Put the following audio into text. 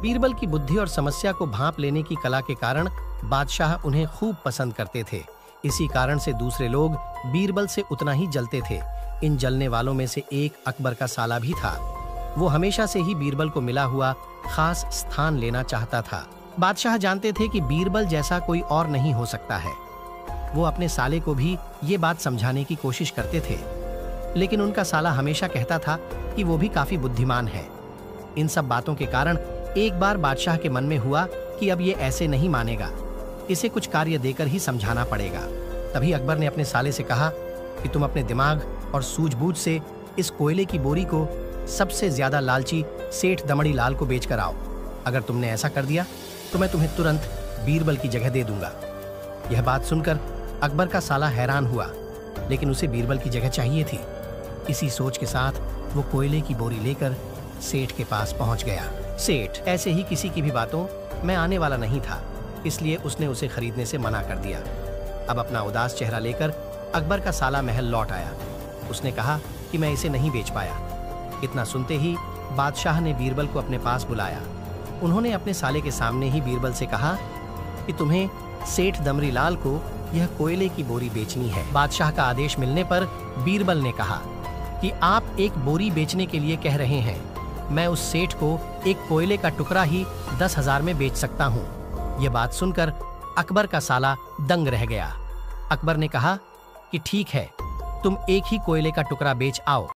बीरबल की बुद्धि और समस्या को भांप लेने की कला के कारण बादशाह उन्हें खूब पसंद करते थे। इसी कारण से दूसरे लोग बीरबल से उतना ही जलते थे। इन जलने वालों में से एक अकबर का साला भी था। वो हमेशा से ही बीरबल को मिला हुआ खास स्थान लेना चाहता था। बादशाह जानते थे कि बीरबल जैसा कोई और नहीं हो सकता है। वो अपने साले को भी ये बात समझाने की कोशिश करते थे, लेकिन उनका साला हमेशा कहता था कि वो भी काफी बुद्धिमान है। इन सब बातों के कारण एक बार बादशाह के मन में हुआ कि अब ये ऐसे नहीं मानेगा, इसे कुछ कार्य देकर ही समझाना पड़ेगा। तभी अकबर ने अपने साले से कहा कि तुम अपने दिमाग और सूझबूझ से इस कोयले की बोरी को सबसे ज्यादा लालची सेठ दमड़ी लाल को बेच कर आओ। अगर तुमने ऐसा कर दिया तो मैं तुम्हें तुरंत बीरबल की जगह दे दूंगा। यह बात सुनकर अकबर का साला हैरान हुआ, लेकिन उसे बीरबल की जगह चाहिए थी। इसी सोच के साथ वो कोयले की बोरी लेकर सेठ के पास पहुंच गया। सेठ ऐसे ही किसी की भी बातों में आने वाला नहीं था, इसलिए उसने उसे खरीदने से मना कर दिया। अब अपना उदास चेहरा लेकर अकबर का साला महल लौट आया। उसने कहा कि मैं इसे नहीं बेच पाया। इतना सुनते ही बादशाह ने बीरबल को अपने पास बुलाया। उन्होंने अपने साले के सामने ही बीरबल से कहा कि तुम्हें सेठ दमड़ी लाल को यह कोयले की बोरी बेचनी है। बादशाह का आदेश मिलने पर बीरबल ने कहा कि आप एक बोरी बेचने के लिए कह रहे हैं, मैं उस सेठ को एक कोयले का टुकड़ा ही 10,000 में बेच सकता हूँ। यह बात सुनकर अकबर का साला दंग रह गया। अकबर ने कहा कि ठीक है, तुम एक ही कोयले का टुकड़ा बेच आओ।